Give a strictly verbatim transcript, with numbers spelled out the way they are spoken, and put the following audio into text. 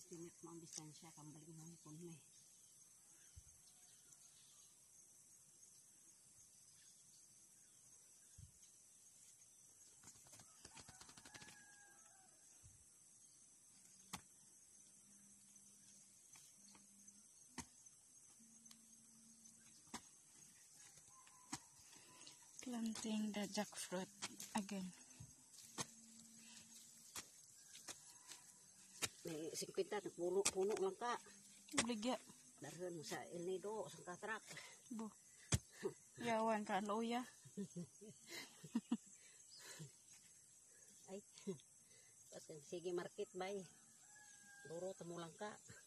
estimate mo ang distansya kambalik mo pun may. Planting the jackfruit again. May singkwenta puno-puno lang ka. Obligya. Darhan mo sa El Nido, sa katrak. Bu. Yawan ka loya. Ay. Sige market bay. Duro tamo lang ka.